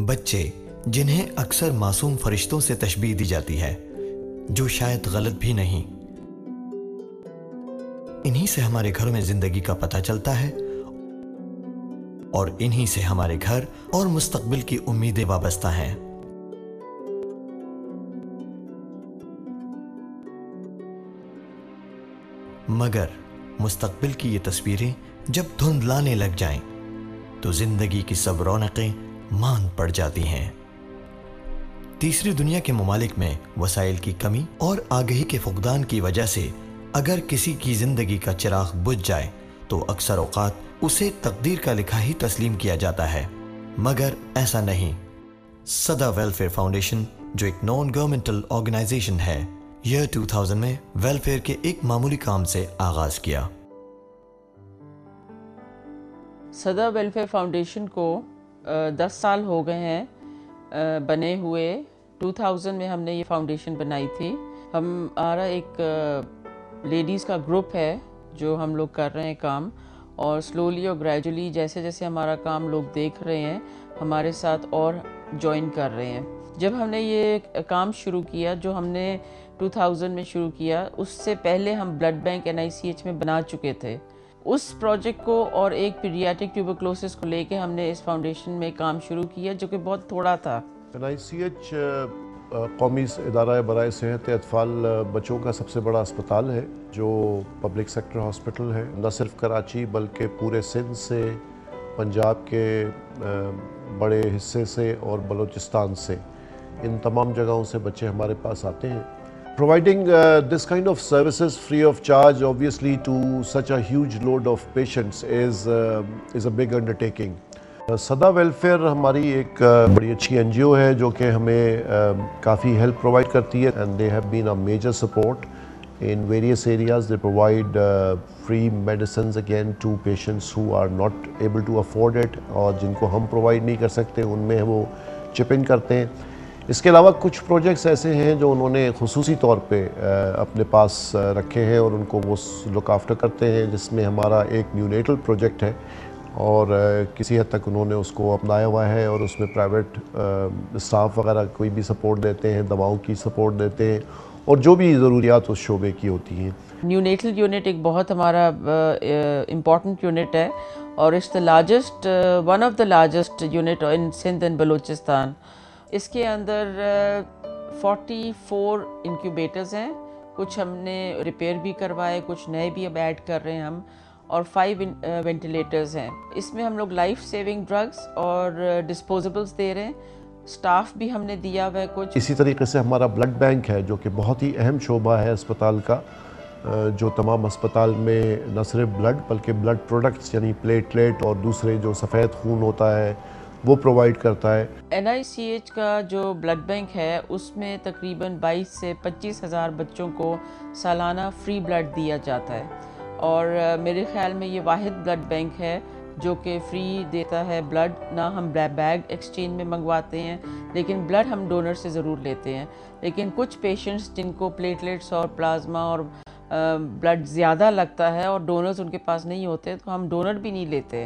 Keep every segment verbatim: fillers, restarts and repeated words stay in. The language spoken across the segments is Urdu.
بچے جنہیں اکثر معصوم فرشتوں سے تشبیہ دی جاتی ہے، جو شاید غلط بھی نہیں، انہی سے ہمارے گھروں میں زندگی کا پتہ چلتا ہے اور انہی سے ہمارے گھر اور مستقبل کی امیدیں وابستہ ہیں۔ مگر مستقبل کی یہ تصویریں جب دھندلانے لگ جائیں تو زندگی کی سب رونقیں ماند پڑ جاتی ہیں۔ تیسری دنیا کے ممالک میں وسائل کی کمی اور آگہی کے فقدان کی وجہ سے اگر کسی کی زندگی کا چراغ بجھ جائے تو اکثر اوقات اسے تقدیر کا لکھا ہی تسلیم کیا جاتا ہے، مگر ایسا نہیں۔ سدا ویلفیئر فاؤنڈیشن جو ایک نان گورنمنٹل آرگنائزیشن ہے، ایئر دو ہزار میں ویلفیئر کے ایک معمولی کام سے آغاز کیا۔ سدا ویلفیئر فاؤنڈیشن کو دس سال ہو گئے ہیں بنے ہوئے۔ دو ہزار میں ہم نے یہ فاؤنڈیشن بنائی تھی۔ ہمارا ایک لیڈیز کا گروپ ہے جو ہم لوگ کر رہے ہیں کام، اور سلولی اور گریجولی جیسے جیسے ہمارا کام لوگ دیکھ رہے ہیں ہمارے ساتھ اور جوائن کر رہے ہیں۔ جب ہم نے یہ کام شروع کیا، جو ہم نے دو ہزار میں شروع کیا، اس سے پہلے ہم blood bank N I C H میں بنا چکے تھے۔ اس پروجیکٹ کو اور ایک پیڈیاٹرک ٹیوبرکلوسس کو لے کے ہم نے اس فاؤنڈیشن میں کام شروع کیا، جو کہ بہت تھوڑا تھا۔ این آئی سی ایچ قومی ادارہ برائے صحت اطفال بچوں کا سب سے بڑا اسپتال ہے، جو پبلک سیکٹر ہاسپٹل ہے۔ نہ صرف کراچی بلکہ پورے سندھ سے، پنجاب کے بڑے حصے سے اور بلوچستان سے، ان تمام جگہوں سے بچے ہمارے پاس آتے ہیں۔ Providing uh, this kind of services free of charge obviously to such a huge load of patients is, uh, is a big undertaking. سدا ویلفیئر ہماری ایک بڑی اچھی این جی او ہے جو کہ ہمیں کافی ہیلپ پرووائڈ کرتی ہے، and they have been a major support in various areas. They provide free medicines again to patients who are not able to afford it, اور جن کو ہم پرووائڈ نہیں کر سکتے ان میں وہ چپ ان کرتے ہیں۔ اس کے علاوہ کچھ پروجیکٹس ایسے ہیں جو انہوں نے خصوصی طور پہ اپنے پاس رکھے ہیں اور ان کو وہ لک آفٹر کرتے ہیں، جس میں ہمارا ایک نیونیٹل پروجیکٹ ہے، اور کسی حد تک انہوں نے اس کو اپنایا ہوا ہے، اور اس میں پرائیویٹ اسٹاف وغیرہ کوئی بھی سپورٹ دیتے ہیں، دواؤں کی سپورٹ دیتے ہیں، اور جو بھی ضروریات اس شعبے کی ہوتی ہیں۔ نیونیٹل یونٹ ایک بہت ہمارا امپورٹنٹ یونٹ ہے، اور it's the largest one of the largest unit in Sindh and Balochistan. اس کے اندر فورٹی فور انکیوبیٹرز ہیں، کچھ ہم نے ریپیئر بھی کروائے، کچھ نئے بھی اب ایڈ کر رہے ہیں ہم، اور فائیو وینٹیلیٹرز ہیں۔ اس میں ہم لوگ لائف سیونگ ڈرگز اور ڈسپوزیبلز دے رہے ہیں، سٹاف بھی ہم نے دیا ہوا ہے کچھ۔ اسی طریقے سے ہمارا بلڈ بینک ہے جو کہ بہت ہی اہم شعبہ ہے اسپتال کا، جو تمام اسپتال میں نہ صرف بلڈ بلکہ بلڈ پروڈکٹس یعنی پلیٹلیٹ اور دوسرے جو سفید خون ہوتا ہے وہ پرووائڈ کرتا ہے۔ این آئی سی ایچ کا جو بلڈ بینک ہے اس میں تقریباً بائیس سے پچیس ہزار بچوں کو سالانہ فری بلڈ دیا جاتا ہے، اور میرے خیال میں یہ واحد بلڈ بینک ہے جو کہ فری دیتا ہے بلڈ۔ نہ ہم بیگ ایکسچینج میں منگواتے ہیں، لیکن بلڈ ہم ڈونر سے ضرور لیتے ہیں۔ لیکن کچھ پیشنٹس جن کو پلیٹلیٹس اور پلازما اور بلڈ زیادہ لگتا ہے اور ڈونرز ان کے پاس نہیں ہوتے، تو ہم ڈونر بھی نہیں لیتے۔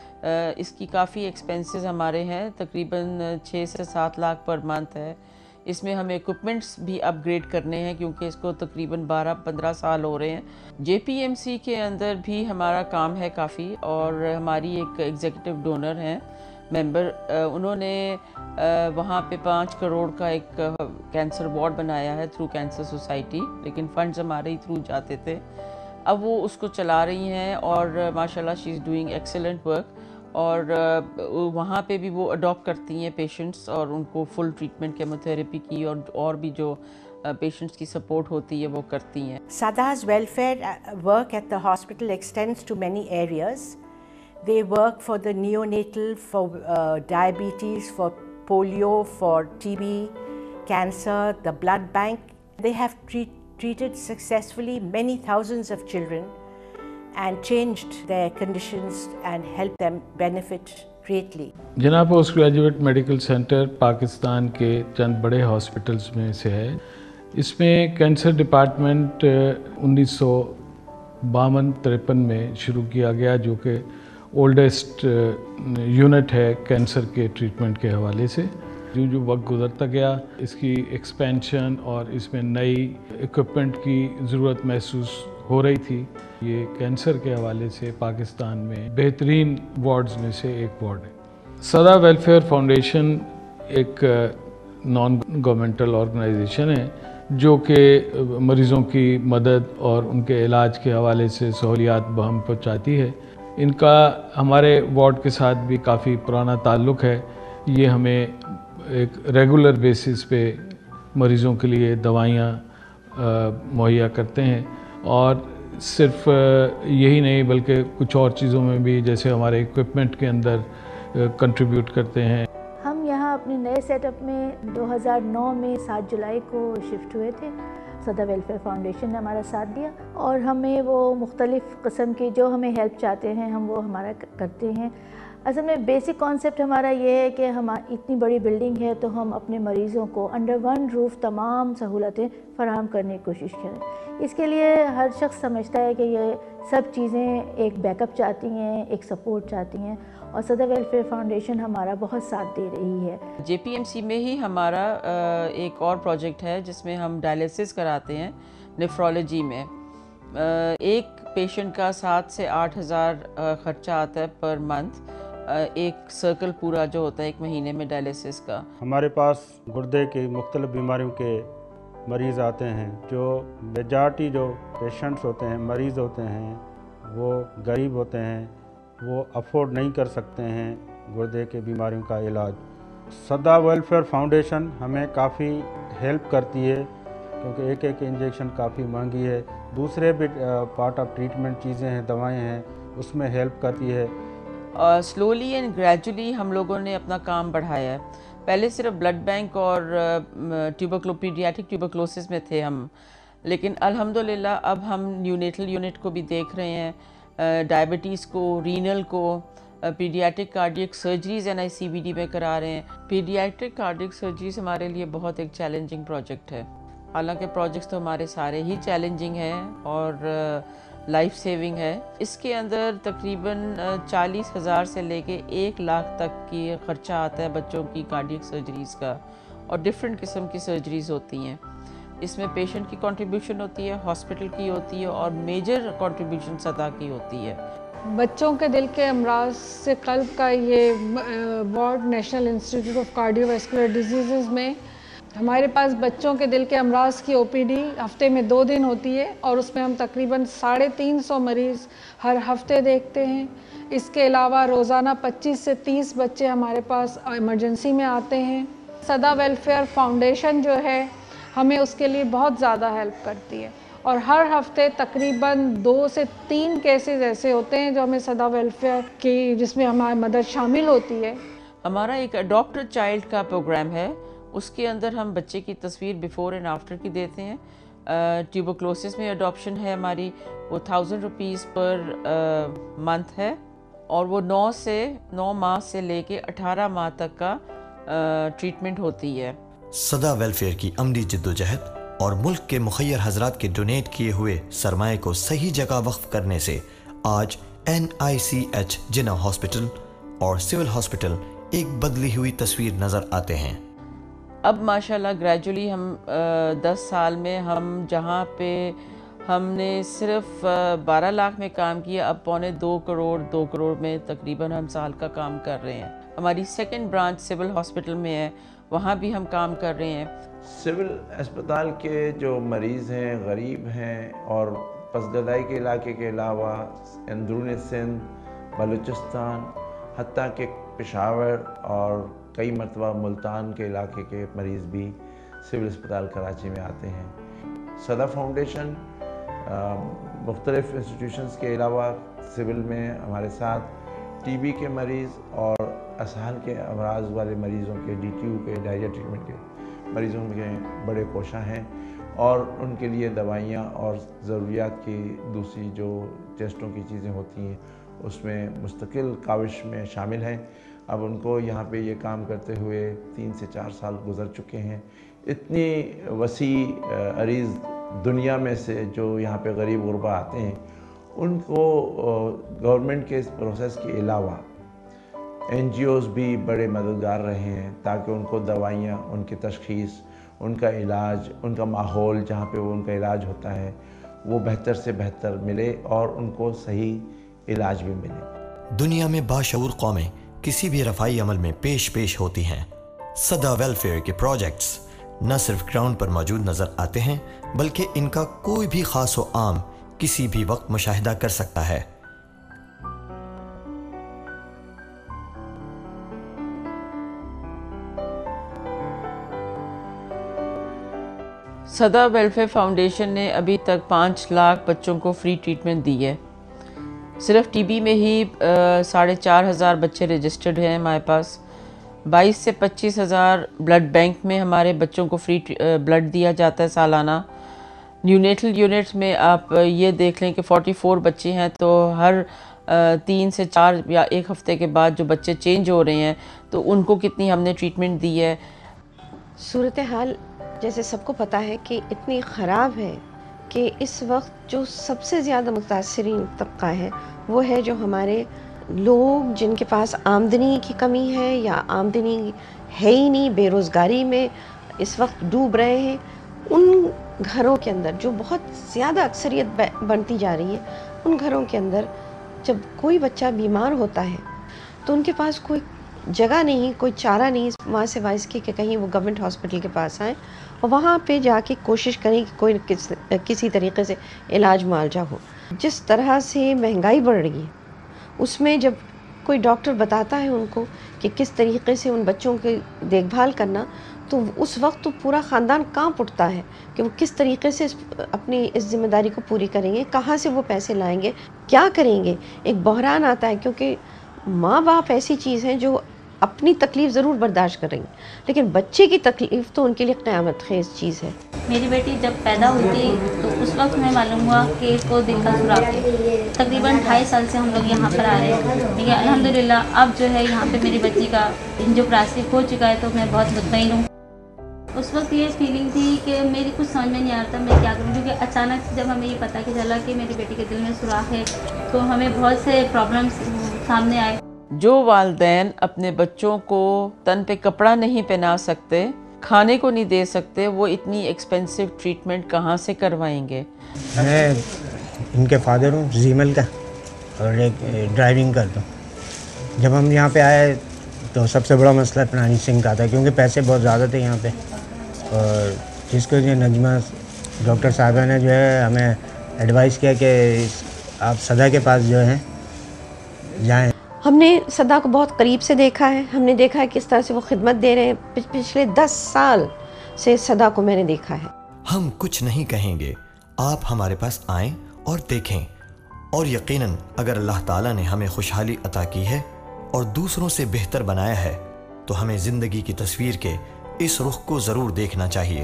اس کی کافی ایکسپینسز ہمارے ہیں، تقریباً چھ سے سات لاکھ پر منتھ ہے۔ اس میں ہمیں ایکوپمنٹس بھی اپ گریڈ کرنے ہیں کیونکہ اس کو تقریباً بارہ پندرہ سال ہو رہے ہیں۔ جے پی ایم سی کے اندر بھی ہمارا کام ہے کافی، اور ہماری ایک ایگزیکٹو ڈونر ہیں ممبر، انہوں نے وہاں پہ پانچ کروڑ کا ایک کینسر وارڈ بنایا ہے تھرو کینسر سوسائٹی، لیکن فنڈز ہمارے ہی تھرو جاتے تھے۔ اب وہ اس کو چلا رہی ہیں، اور ماشاء اللہ she is doing excellent work, اور وہاں پہ بھی وہ اڈاپٹ کرتی ہیں پیشنٹس، اور ان کو فل ٹریٹمنٹ کیموتھیراپی کی اور اور بھی جو پیشنٹس کی سپورٹ ہوتی ہے وہ کرتی ہیں۔ SADA's welfare work at the hospital extends to many areas. They work for the neonatal, for uh, diabetes, for polio, for T B, cancer, the blood bank. They have treat, treated successfully many thousands of children and changed their conditions and helped them benefit greatly. جناب post graduate medical centre Pakistan کے چند بڑے ہاسپٹلز میں سے ہے۔ اس میں کینسر ڈپارٹمنٹ انیس سو باون ترپن میں شروع کیا گیا، جو کہ ओल्डेस्ट यूनिट है कैंसर के ट्रीटमेंट के हवाले से। जो जो वक्त गुजरता गया इसकी एक्सपेंशन और इसमें नई इक्विपमेंट की ज़रूरत महसूस हो रही थी। ये कैंसर के हवाले से पाकिस्तान में बेहतरीन वार्ड्स में से एक वार्ड है। सदा वेलफेयर फाउंडेशन एक नॉन गवर्नमेंटल ऑर्गेनाइजेशन है जो कि मरीज़ों की मदद और उनके इलाज के हवाले से सहूलियात बहम पहुँचाती है। इनका हमारे वार्ड के साथ भी काफ़ी पुराना ताल्लुक़ है। ये हमें एक रेगुलर बेसिस पे मरीज़ों के लिए दवाइयाँ मुहैया करते हैं और सिर्फ यही नहीं बल्कि कुछ और चीज़ों में भी, जैसे हमारे इक्विपमेंट के अंदर कंट्रीब्यूट करते हैं। हम यहाँ अपने नए सेटअप में दो हज़ार नौ में सात जुलाई को शिफ्ट हुए थे। सदा वेलफेयर फाउंडेशन ने हमारा साथ दिया और हमें वो मुख्तलिफ़ किस्म की जो हमें हेल्प चाहते हैं हम वो हमारा करते हैं। असल में बेसिक कॉन्सेप्ट हमारा ये है कि हम इतनी बड़ी बिल्डिंग है तो हम अपने मरीज़ों को अंडर वन रूफ़ तमाम सहूलतें फराहम करने की कोशिश करें। इसके लिए हर शख्स समझता है कि ये सब चीज़ें एक बैकअप चाहती हैं, एक सपोर्ट चाहती हैं और सदा वेलफेयर फाउंडेशन हमारा बहुत साथ दे रही है। जे पी एम सी में ही हमारा एक और प्रोजेक्ट है जिसमें हम डायलिसिस कराते हैं नेफ्रोलॉजी में। एक पेशेंट का सात से आठ हज़ार ख़र्चा आता है पर मंथ, एक सर्कल पूरा जो होता है एक महीने में डायलिसिस का। हमारे पास गुर्दे की मुख्तलिफ बीमारियों के मरीज़ आते हैं। जो मेजॉरिटी जो पेशेंट्स होते हैं, मरीज़ होते हैं, वो गरीब होते हैं, वो अफोर्ड नहीं कर सकते हैं गुर्दे के बीमारियों का इलाज। सदा वेलफेयर फाउंडेशन हमें काफ़ी हेल्प करती है क्योंकि एक एक इंजेक्शन काफ़ी महंगी है। दूसरे भी पार्ट ऑफ ट्रीटमेंट चीज़ें हैं, दवाएं हैं, उसमें हेल्प करती है। स्लोली एंड ग्रेजुअली हम लोगों ने अपना काम बढ़ाया है। पहले सिर्फ ब्लड बैंक और ट्यूबरक्लो पीडियाट्रिक ट्यूबरक्लोसिस में थे हम, लेकिन अल्हम्दुलिल्लाह अब हम न्यूनेटल यूनिट को भी देख रहे हैं, डायबिटीज़ को, रीनल को, paediatric cardiac surgeries N I C V D में करा रहे हैं। पीडियाट्रिक कार्डियक सर्जरीज हमारे लिए बहुत एक चैलेंजिंग प्रोजेक्ट है। हालांकि प्रोजेक्ट्स तो हमारे सारे ही चैलेंजिंग हैं और लाइफ सेविंग है। इसके अंदर तकरीबन चालीस हज़ार से लेके एक लाख तक की ख़र्चा आता है बच्चों की कार्डियक सर्जरीज़ का, और डिफरेंट किस्म की सर्जरीज़ होती हैं। इसमें पेशेंट की कंट्रीब्यूशन होती है, हॉस्पिटल की होती है और मेजर कंट्रीब्यूशन सदा की होती है। बच्चों के दिल के अमराज से कल्ब का ये ward national institute of cardiovascular disease में हमारे पास बच्चों के दिल के अमराज की ओ पी डी हफ्ते में दो दिन होती है और उसमें हम तकरीबन साढ़े तीन सौ मरीज़ हर हफ्ते देखते हैं। इसके अलावा रोज़ाना पच्चीस से तीस बच्चे हमारे पास इमरजेंसी में आते हैं। सदा वेलफेयर फाउंडेशन जो है हमें उसके लिए बहुत ज़्यादा हेल्प करती है और हर हफ्ते तकरीबन दो से तीन केसेस ऐसे होते हैं जो हमें सदा वेलफेयर की जिसमें हमारी मदद शामिल होती है। हमारा एक अडॉप्टेड चाइल्ड का प्रोग्राम है, उसके अंदर हम बच्चे की तस्वीर बिफ़ोर एंड आफ्टर की देते हैं। ट्यूबरक्लोसिस में अडॉप्शन है हमारी, वो थाउजेंड रुपीज़ पर मंथ है और वो नौ से नौ माह से लेके अठारह माह तक का ट्रीटमेंट होती है। सदा वेलफेयर की अमली जिद्दोजहद और मुल्क के मुखय्यर हजरात के डोनेट किए हुए सरमाए को सही जगह वक्फ करने से आज N I C H Jinnah hospital और सिविल हॉस्पिटल एक बदली हुई तस्वीर नज़र आते हैं। अब माशाल्लाह ग्रेजुअली हम दस साल में हम जहाँ पे हमने सिर्फ बारह लाख में काम किया, अब पौने दो करोड़ दो करोड़ में तकरीबन हम साल का काम कर रहे हैं। हमारी सेकंड ब्रांच सिविल हॉस्पिटल में है, वहाँ भी हम काम कर रहे हैं। सिविल अस्पताल के जो मरीज़ हैं, गरीब हैं और पसगदाई के इलाके के अलावा अंदरून सिंध, बलूचिस्तान, हत्ता के पेशावर और कई मरतबा मुल्तान के इलाके के मरीज़ भी सिविल अस्पताल कराची में आते हैं। सदा फाउंडेशन मुख्तलिफ़ इंस्टीट्यूशंस के अलावा सिविल में हमारे साथ टीबी के मरीज़ और असहाल के अमराज वाले मरीज़ों के, डी टी यू के, डायरिया ट्रीटमेंट के मरीज़ों के बड़े कोशा हैं और उनके लिए दवाइयाँ और ज़रूरियात की दूसरी जो टेस्टों की चीज़ें होती हैं उसमें मुस्तकिल काविश में शामिल हैं। अब उनको यहाँ पे ये काम करते हुए तीन से चार साल गुजर चुके हैं। इतनी वसी अरीज़ दुनिया में से जो यहाँ पे गरीब गुरबा आते हैं ان کو گورنمنٹ کے اس پروسیس کے علاوہ این جی اوز بھی بڑے مددگار رہے ہیں تاکہ ان کو دوائیاں، ان کی تشخیص، ان کا علاج، ان کا ماحول جہاں پہ وہ ان کا علاج ہوتا ہے وہ بہتر سے بہتر ملے اور ان کو صحیح علاج بھی ملے۔ دنیا میں باشعور قومیں کسی بھی رفائی عمل میں پیش پیش ہوتی ہیں۔ سدا ویلفیئر کے پروجیکٹس نہ صرف گراؤنڈ پر موجود نظر آتے ہیں بلکہ ان کا کوئی بھی خاص و عام کسی بھی وقت مشاہدہ کر سکتا ہے۔ سدا ویلفیئر فاؤنڈیشن نے ابھی تک پانچ لاکھ بچوں کو فری ٹریٹمنٹ دی ہے۔ صرف ٹی بی میں ہی ساڑھے چار ہزار بچے رجسٹرڈ ہیں ہمارے پاس۔ بائیس سے پچیس ہزار بلڈ بینک میں ہمارے بچوں کو فری بلڈ دیا جاتا ہے سالانہ۔ نیونیٹل یونٹ میں آپ یہ دیکھ لیں کہ فورٹی فور بچے ہیں، تو ہر تین سے چار یا ایک ہفتے کے بعد جو بچے چینج ہو رہے ہیں تو ان کو کتنی ہم نے ٹریٹمنٹ دی ہے۔ صورتحال جیسے سب کو پتہ ہے کہ اتنی خراب ہے کہ اس وقت جو سب سے زیادہ متاثرین طبقہ ہے وہ ہے جو ہمارے لوگ جن کے پاس آمدنی کی کمی ہے یا آمدنی ہے ہی نہیں، بے روزگاری میں اس وقت ڈوب رہے ہیں۔ ان گھروں کے اندر جو بہت زیادہ اکثریت بنتی جا رہی ہے، ان گھروں کے اندر جب کوئی بچہ بیمار ہوتا ہے تو ان کے پاس کوئی جگہ نہیں، کوئی چارہ نہیں وہاں سے وائس کی کہ کہیں وہ گورنمنٹ ہاسپٹل کے پاس آئیں اور وہاں پہ جا کے کوشش کریں کہ کوئی کس کسی طریقے سے علاج معالجہ ہو۔ جس طرح سے مہنگائی بڑھ رہی ہے اس میں جب کوئی ڈاکٹر بتاتا ہے ان کو کہ کس طریقے سے ان بچوں کی دیکھ بھال کرنا، تو اس وقت تو پورا خاندان کانپ اٹھتا ہے کہ وہ کس طریقے سے اپنی اس ذمہ داری کو پوری کریں گے، کہاں سے وہ پیسے لائیں گے، کیا کریں گے۔ ایک بحران آتا ہے کیونکہ ماں باپ ایسی چیز ہیں جو اپنی تکلیف ضرور برداشت کریں گے لیکن بچے کی تکلیف تو ان کے لیے قیامت خیز چیز ہے۔ میری بیٹی جب پیدا ہوئی تھی تو اس وقت میں معلوم ہوا کہ اس کو دل کا سوراخ ہے۔ تقریباً ڈھائی سال سے ہم لوگ یہاں پر آ رہے ہیں، لیکن الحمدللہ اب جو ہے یہاں پہ میری بچی کا انجیوپلاسٹی ہو چکا ہے تو میں بہت مطمئن ہوں۔ اس وقت یہ فیلنگ تھی کہ میری کچھ سمجھ میں نہیں آ رہا تھا میں کیا کروں، کیونکہ اچانک سے جب ہمیں یہ پتہ کہ چلا کہ میری بیٹی کے دل میں سوراخ ہے تو ہمیں بہت سے پرابلمس سامنے آئے۔ جو والدین اپنے بچوں کو تن پہ کپڑا نہیں پہنا سکتے، کھانے کو نہیں دے سکتے، وہ اتنی ایکسپینسو ٹریٹمنٹ کہاں سے کروائیں گے؟ میں ان کے فادر ہوں، زیمل کا، اور ایک ڈرائیونگ کرتا ہوں۔ جب ہم یہاں پہ آئے تو سب سے بڑا مسئلہ فنانسنگ کا تھا کیونکہ پیسے بہت زیادہ تھے یہاں پہ، اور جس کو جو نجمہ ڈاکٹر صاحبہ نے جو ہے ہمیں ایڈوائز کیا کہ آپ سدا کے پاس جو ہیں جائیں۔ ہم نے سدا کو بہت قریب سے دیکھا ہے، ہم نے دیکھا ہے کس طرح سے وہ خدمت دے رہے ہیں۔ پچھلے دس سال سے سدا کو میں نے دیکھا ہے۔ ہم کچھ نہیں کہیں گے، آپ ہمارے پاس آئیں اور دیکھیں، اور یقیناً اگر اللہ تعالیٰ نے ہمیں خوشحالی عطا کی ہے اور دوسروں سے بہتر بنایا ہے تو ہمیں زندگی کی تصویر کے اس رخ کو ضرور دیکھنا چاہیے۔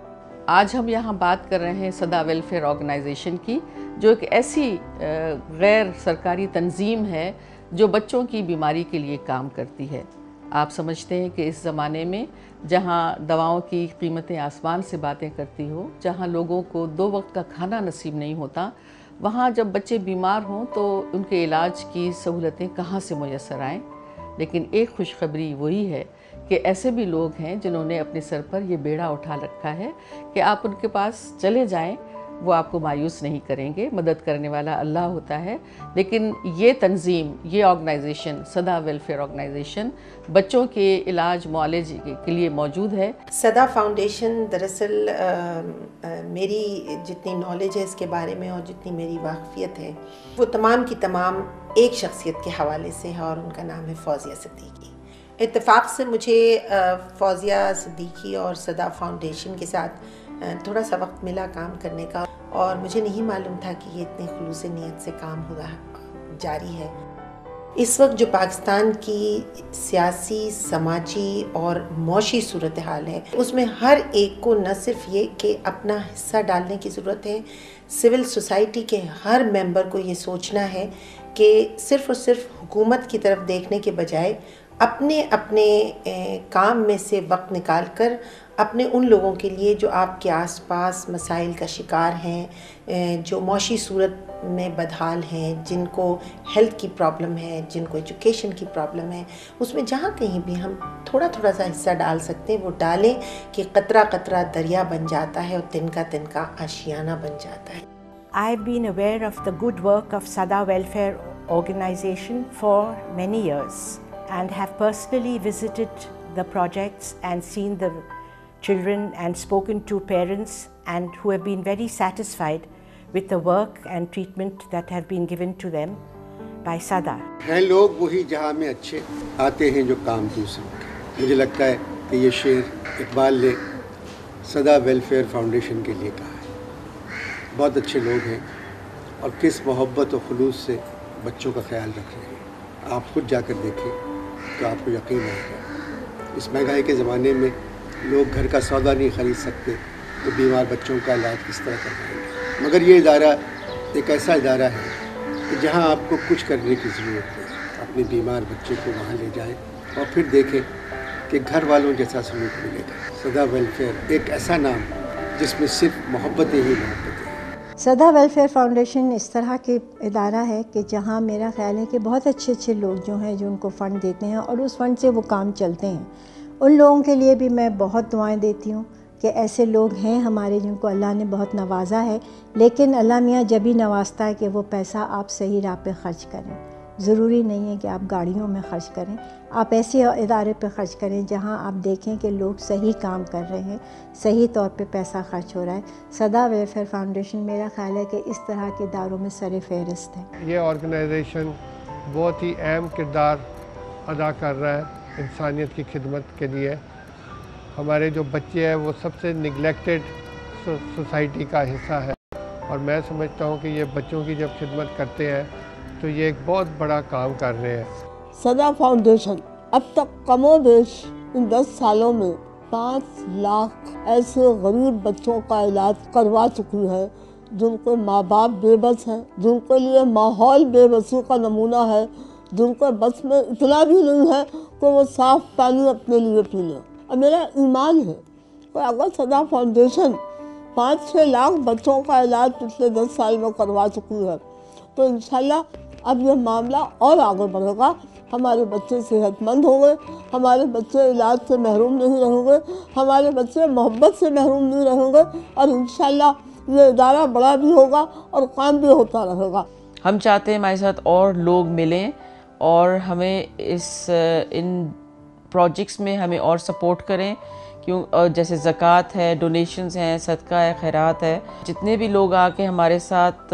آج ہم یہاں بات کر رہے ہیں سدا ویلفیئر آرگنائزیشن کی، جو ایک ایسی غیر سرکاری تنظیم ہے جو بچوں کی بیماری کے لیے کام کرتی ہے۔ آپ سمجھتے ہیں کہ اس زمانے میں جہاں دواؤں کی قیمتیں آسمان سے باتیں کرتی ہو، جہاں لوگوں کو دو وقت کا کھانا نصیب نہیں ہوتا، وہاں جب بچے بیمار ہوں تو ان کے علاج کی سہولتیں کہاں سے میسر آئیں۔ لیکن ایک خوشخبری وہی ہے کہ ایسے بھی لوگ ہیں جنہوں نے اپنے سر پر یہ بیڑا اٹھا رکھا ہے کہ آپ ان کے پاس چلے جائیں، وہ آپ کو مایوس نہیں کریں گے۔ مدد کرنے والا اللہ ہوتا ہے، لیکن یہ تنظیم، یہ آرگنائزیشن سدا ویلفیئر آرگنائزیشن بچوں کے علاج معالج کے لیے موجود ہے۔ سدا فاؤنڈیشن دراصل میری جتنی نالج ہے اس کے بارے میں اور جتنی میری واقفیت ہے وہ تمام کی تمام ایک شخصیت کے حوالے سے ہے، اور ان کا نام ہے فوزیہ صدیقی۔ اتفاق سے مجھے فوزیہ صدیقی اور سدا فاؤنڈیشن کے ساتھ تھوڑا سا وقت ملا کام کرنے کا، اور مجھے نہیں معلوم تھا کہ یہ اتنے خلوص نیت سے کام ہو رہا جاری ہے۔ اس وقت جو پاکستان کی سیاسی، سماجی اور معاشی صورتحال ہے اس میں ہر ایک کو نہ صرف یہ کہ اپنا حصہ ڈالنے کی ضرورت ہے، سول سوسائٹی کے ہر ممبر کو یہ سوچنا ہے کہ صرف اور صرف حکومت کی طرف دیکھنے کے بجائے اپنے اپنے کام میں سے وقت نکال کر اپنے ان لوگوں کے لیے جو آپ کے آس پاس مسائل کا شکار ہیں، جو معاشی صورت میں بدحال ہیں، جن کو ہیلتھ کی پرابلم ہے، جن کو ایجوکیشن کی پرابلم ہے، اس میں جہاں کہیں بھی ہم تھوڑا تھوڑا سا حصہ ڈال سکتے ہیں وہ ڈالیں کہ قطرہ قطرہ دریا بن جاتا ہے اور تنکا تنکا آشیانہ بن جاتا ہے۔ I've been aware of the good work of SADA Welfare Organization for many years and have personally visited the projects and seen the children and spoken to parents and who have been very satisfied with the work and treatment that have been given to them by SADA. ہیں لوگ وہی جہاں میں اچھے آتے ہیں جو کام دوسروں کے۔ مجھے لگتا ہے کہ یہ شعر اقبال نے سدا ویلفیئر فاؤنڈیشن کے لیے کہا ہے۔ بہت اچھے لوگ ہیں اور کس محبت و خلوص سے بچوں کا خیال رکھ رہے ہیں۔ آپ خود جا کر دیکھیں تو آپ کو یقین آئے گا۔ اس مہنگائی کے زمانے میں لوگ گھر کا سودا نہیں خرید سکتے تو بیمار بچوں کا علاج کس طرح کروائیں گے؟ مگر یہ ادارہ ایک ایسا ادارہ ہے کہ جہاں آپ کو کچھ کرنے کی ضرورت ہے، اپنے بیمار بچے کو وہاں لے جائیں اور پھر دیکھیں کہ گھر والوں جیسا سلوک ملے گا۔ سدا ویلفیئر ایک ایسا نام جس میں صرف محبتیں ہی محبتیں۔ سدا ویلفیئر فاؤنڈیشن اس طرح کے ادارہ ہے کہ جہاں میرا خیال ہے کہ بہت اچھے اچھے لوگ جو ہیں جو ان کو فنڈ دیتے ہیں اور اس فنڈ سے وہ کام چلتے ہیں۔ ان لوگوں کے لیے بھی میں بہت دعائیں دیتی ہوں کہ ایسے لوگ ہیں ہمارے جن کو اللہ نے بہت نوازا ہے، لیکن اللہ میاں جب ہی نوازتا ہے کہ وہ پیسہ آپ صحیح راہ پہ خرچ کریں۔ ضروری نہیں ہے کہ آپ گاڑیوں میں خرچ کریں، آپ ایسے ادارے پہ خرچ کریں جہاں آپ دیکھیں کہ لوگ صحیح کام کر رہے ہیں، صحیح طور پہ پیسہ خرچ ہو رہا ہے۔ سدا ویلفیئر فاؤنڈیشن میرا خیال ہے کہ اس طرح کے اداروں میں سر فہرست ہے۔ یہ آرگنائزیشن بہت ہی اہم کردار ادا کر رہا ہے انسانیت کی خدمت کے لیے۔ ہمارے جو بچے ہیں وہ سب سے نگلیکٹڈ سوسائٹی کا حصہ ہے اور میں سمجھتا ہوں کہ یہ بچوں کی جب خدمت کرتے ہیں تو یہ ایک بہت بڑا کام کر رہے ہیں۔ سدا فاؤنڈیشن اب تک کم و بیش ان دس سالوں میں پانچ لاکھ ایسے غریب بچوں کا علاج کروا چکی ہے جن کے ماں باپ بے بس ہیں، جن کے لیے ماحول بے بسی کا نمونہ ہے، جن کے بس میں اتنا بھی نہیں ہے کہ وہ صاف پانی اپنے لیے پی لیں۔ اور میرا ایمان ہے کہ اگر سدا فاؤنڈیشن پانچ چھ لاکھ بچوں کا علاج پچھلے دس سال میں کروا چکی ہے تو انشاءاللہ اب یہ معاملہ اور آگے بڑھے گا۔ ہمارے بچے صحت مند ہوں گے، ہمارے بچے علاج سے محروم نہیں رہیں گے، ہمارے بچے محبت سے محروم نہیں رہیں گے اور انشاءاللہ یہ ادارہ بڑا بھی ہوگا اور کام بھی ہوتا رہے گا۔ ہم چاہتے ہیں ہمارے ساتھ اور لوگ ملیں اور ہمیں اس ان پروجیکٹس میں ہمیں اور سپورٹ کریں، کیوں جیسے زکوٰۃ ہے، ڈونیشنز ہیں، صدقہ ہے، خیرات ہے۔ جتنے بھی لوگ آ کے ہمارے ساتھ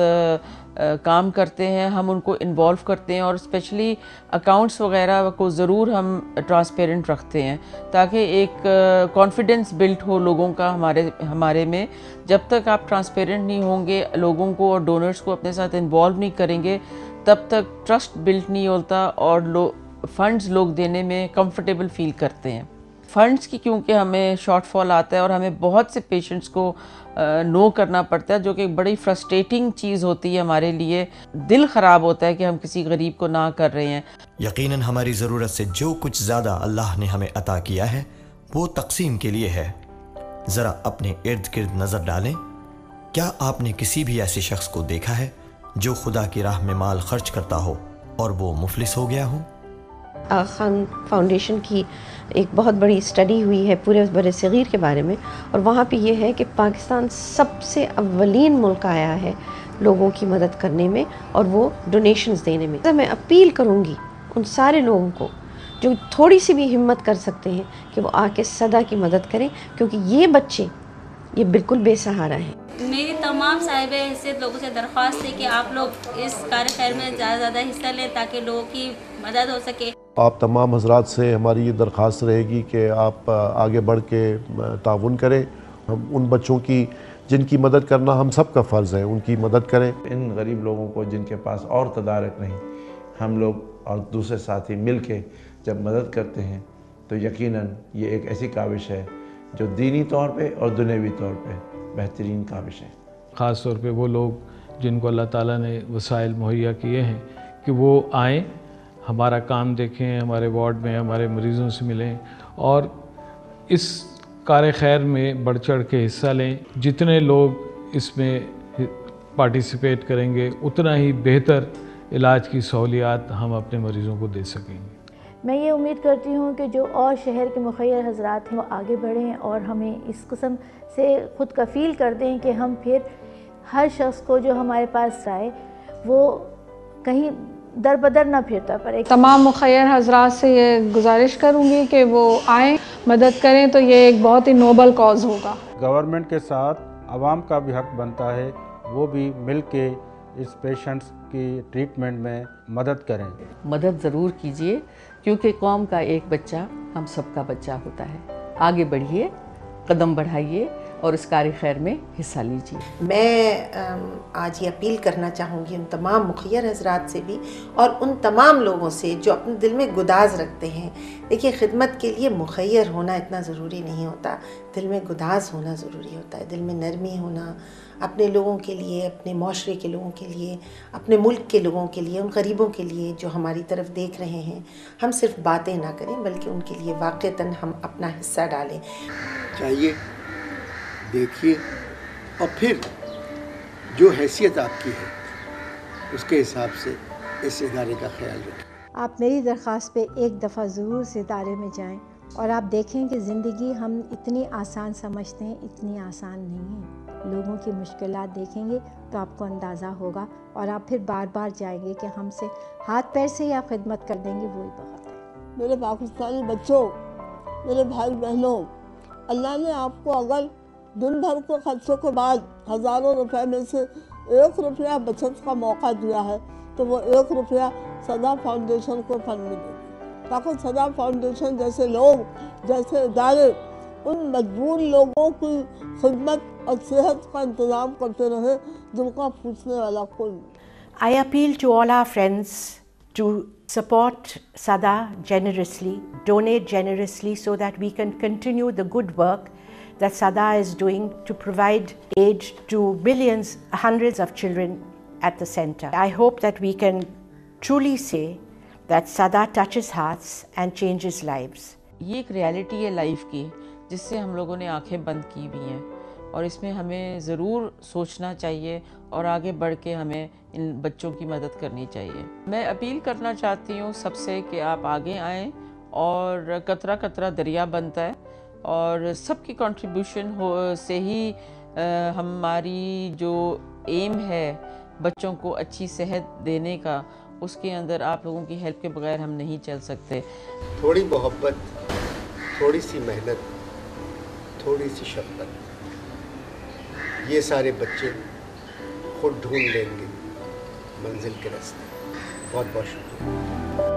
کام کرتے ہیں ہم ان کو انوالو کرتے ہیں اور اسپیشلی اکاؤنٹس وغیرہ کو ضرور ہم ٹرانسپیرنٹ رکھتے ہیں تاکہ ایک کانفیڈنس بلڈ ہو لوگوں کا ہمارے ہمارے میں۔ جب تک آپ ٹرانسپیرنٹ نہیں ہوں گے، لوگوں کو اور ڈونرز کو اپنے ساتھ انوالو نہیں کریں گے، تب تک ٹرسٹ بلڈ نہیں ہوتا اور لو فنڈز لوگ دینے میں کمفرٹیبل فیل کرتے ہیں۔ فنڈز کی کیونکہ ہمیں شارٹ فال آتا ہے اور ہمیں بہت سے پیشنٹس کو نو کرنا پڑتا ہے جو کہ بڑی فرسٹریٹنگ چیز ہوتی ہے ہمارے لیے۔ دل خراب ہوتا ہے کہ ہم کسی غریب کو نہ کر رہے ہیں۔ یقیناً ہماری ضرورت سے جو کچھ زیادہ اللہ نے ہمیں عطا کیا ہے وہ تقسیم کے لیے ہے۔ ذرا اپنے ارد گرد نظر ڈالیں، کیا آپ نے کسی بھی ایسے شخص کو دیکھا ہے جو خدا کی راہ میں مال خرچ کرتا ہو اور وہ مفلس ہو گیا ہو؟ آغا خان فاؤنڈیشن کی ایک بہت بڑی اسٹڈی ہوئی ہے پورے بر صغیر کے بارے میں، اور وہاں پہ یہ ہے کہ پاکستان سب سے اولین ملک آیا ہے لوگوں کی مدد کرنے میں اور وہ ڈونیشنز دینے میں۔ میں اپیل کروں گی ان سارے لوگوں کو جو تھوڑی سی بھی ہمت کر سکتے ہیں کہ وہ آ کے صدا کی مدد کریں، کیونکہ یہ بچے یہ بالکل بے سہارا ہیں۔ میری تمام صاحب حیثیت لوگوں سے درخواست ہے کہ آپ لوگ اس کار خیر میں زیادہ زیادہ حصہ لیں تاکہ لوگوں کی مدد ہو سکے۔ آپ تمام حضرات سے ہماری یہ درخواست رہے گی کہ آپ آگے بڑھ کے تعاون کریں۔ ہم ان بچوں کی جن کی مدد کرنا ہم سب کا فرض ہے، ان کی مدد کریں۔ ان غریب لوگوں کو جن کے پاس اور تدارک نہیں، ہم لوگ اور دوسرے ساتھی مل کے جب مدد کرتے ہیں تو یقیناً یہ ایک ایسی کاوش ہے جو دینی طور پہ اور دنیوی طور پہ بہترین کاوش ہے۔ خاص طور پہ وہ لوگ جن کو اللہ تعالیٰ نے وسائل مہیا کیے ہیں کہ وہ آئیں، ہمارا کام دیکھیں، ہمارے وارڈ میں ہمارے مریضوں سے ملیں اور اس کار خیر میں بڑھ چڑھ کے حصہ لیں۔ جتنے لوگ اس میں पार्टिसिपेट करेंगे उतना ही बेहतर इलाज की सहूलियात हम अपने मरीज़ों को दे सकेंगे। मैं ये उम्मीद करती हूँ कि जो और शहर के मुखियर हजरात हैं वो आगे बढ़ें और हमें इस किस्म से ख़ुद कफ़ील कर दें कि हम फिर हर शख्स को जो हमारे पास आए वो कहीं दर बदर ना फिरता पड़े। तमाम मुखियर हजरात से ये गुजारिश करूँगी कि वो आएँ, मदद करें, तो ये एक बहुत ही नोबल कॉज होगा। गवर्नमेंट के साथ आवाम का भी हक बनता है, वो भी मिल के इस पेशेंट्स की ट्रीटमेंट में मदद करें। मदद ज़रूर कीजिए क्योंकि कौम का एक बच्चा हम सबका बच्चा होता है। आगे बढ़िए, कदम बढ़ाइए और इस कार्य खैर में हिस्सा लीजिए। मैं आज ये अपील करना चाहूँगी उन तमाम मुखियर हजरात से भी और उन तमाम लोगों से जो अपने दिल में गुदाज रखते हैं। देखिए, खिदमत के लिए मुखियर होना इतना ज़रूरी नहीं होता, दिल में गुदाज होना ज़रूरी होता है, दिल में नरमी होना, अपने लोगों के लिए, अपने माशरे के लोगों के लिए, अपने मुल्क के लोगों के लिए, उन गरीबों के लिए जो हमारी तरफ देख रहे हैं। हम सिर्फ बातें ना करें बल्कि उनके लिए वाक़तन हम अपना हिस्सा डालें। चाहिए देखिए और फिर जो हैसियत आपकी है उसके हिसाब से इस इदारे का ख्याल रखें। आप मेरी दरख्वास्त पे एक दफ़ा ज़रूर इस इदारे में जाएं और आप देखें कि ज़िंदगी हम इतनी आसान समझते हैं, इतनी आसान नहीं है। लोगों की मुश्किलात देखेंगे तो आपको अंदाज़ा होगा और आप फिर बार बार जाएंगे कि हमसे हाथ पैर से ही आप खिदमत कर देंगे, वही बहुत है। मेरे पाकिस्तानी बच्चों, मेरे भाई बहनों, अल्लाह ने आपको अगर दिन भर के खर्चों के बाद हज़ारों रुपए में से एक रुपया बचत का मौका दिया है तो वो एक रुपया सदा फाउंडेशन को फंड में दें, ताकि सदा फाउंडेशन जैसे लोग, जैसे इदारे उन मजबूर लोगों की खिदमत और सेहत का इंतज़ाम करते रहे जिनका पूछने वाला कोई नहीं। I appeal to all our friends to support SADA generously, donate generously so that we can continue the good work that SADA is doing to provide aid to millions, hundreds of children at the center. I hope that we can truly say that SADA touches hearts and changes lives. ये एक रियलिटी है लाइफ की जिससे हम लोगों ने आंखें बंद की हुई हैं और इसमें हमें ज़रूर सोचना चाहिए और आगे बढ़ के हमें इन बच्चों की मदद करनी चाहिए। मैं अपील करना चाहती हूँ सबसे कि आप आगे आएँ और कतरा कतरा दरिया बनता है और सबकी कंट्रीब्यूशन हो से ही आ, हमारी जो एम है बच्चों को अच्छी सेहत देने का, उसके अंदर आप लोगों की हेल्प के बगैर हम नहीं चल सकते। थोड़ी मोहब्बत, थोड़ी सी मेहनत, थोड़ी सी शफ़क़त, ये सारे बच्चे खुद ढूंढ लेंगे मंजिल के रास्ते। बहुत बहुत शुक्रिया।